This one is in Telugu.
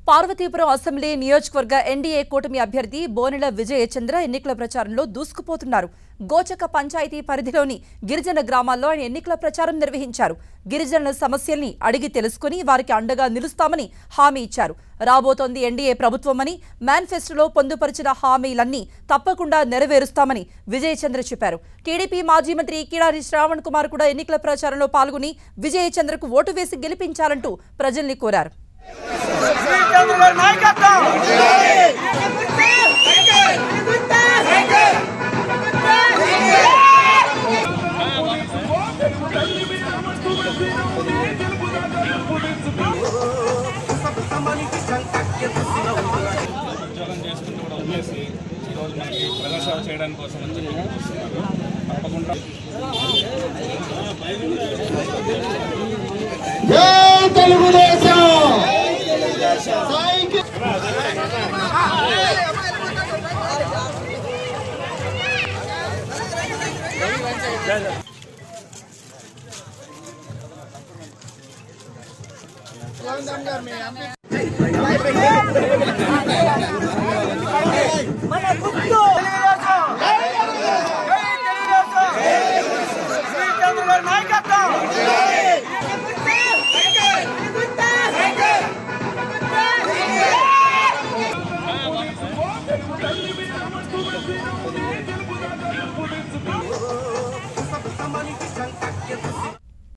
పార్వతీపురం అసెంబ్లీ నియోజకవర్గ ఎన్డీఏ కూటమి అభ్యర్థి బోనెల విజయచంద్ర ఎన్నికల ప్రచారంలో దూసుకుపోతున్నారు. గోచక పంచాయతీ పరిధిలోని గిరిజన గ్రామాల్లో ఆయన ఎన్నికల ప్రచారం నిర్వహించారు. గిరిజనుల సమస్యల్ని అడిగి తెలుసుకుని వారికి అండగా నిలుస్తామని హామీ ఇచ్చారు. రాబోతోంది ఎన్డీఏ ప్రభుత్వమని, మేనిఫెస్టోలో పొందుపరిచిన హామీలన్నీ తప్పకుండా నెరవేరుస్తామని విజయచంద్ర చెప్పారు. టీడీపీ మాజీ మంత్రి కిడారి శ్రావణ్ కుమార్ కూడా ఎన్నికల ప్రచారంలో పాల్గొని విజయచంద్రకు ఓటు వేసి గెలిపించాలంటూ ప్రజల్ని కోరారు. ఉద్యోగం చేసుకుంటూ కూడా వదిలేసి ఈరోజు మనకి ప్రజాసేవ చేయడానికి కోసం అని వస్తున్నారు. తప్పకుండా Jangan